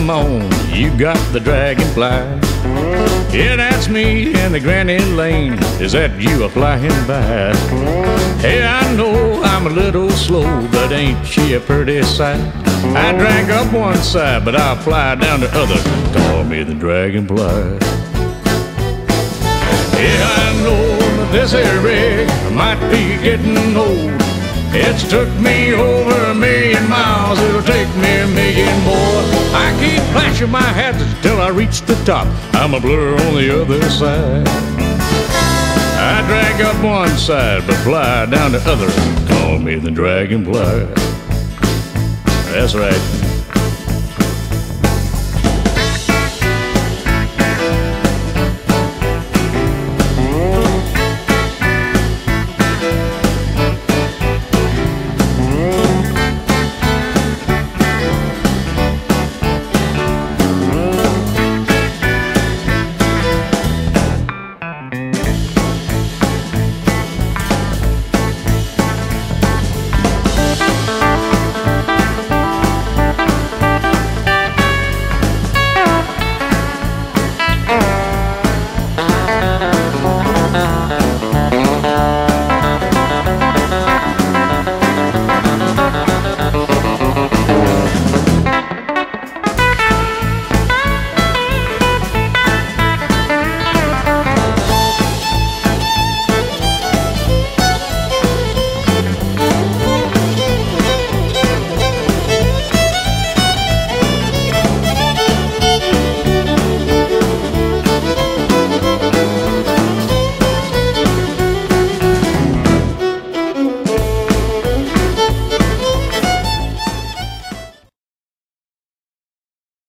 come on, you got the dragonfly. Yeah, that's me in the granny lane. Is that you a flying by? Hey, I know I'm a little slow, but ain't she a pretty sight? I drag up one side, but I'll fly down the other. Call me the dragonfly. Yeah, I know that this here rig might be getting old. It's took me over 1,000,000 miles, it'll take me 1,000,000 more. I keep flashing my hazards till I reach the top. I'm a blur on the other side. I drag up one side, but fly down the other. Call me the dragonfly. That's right.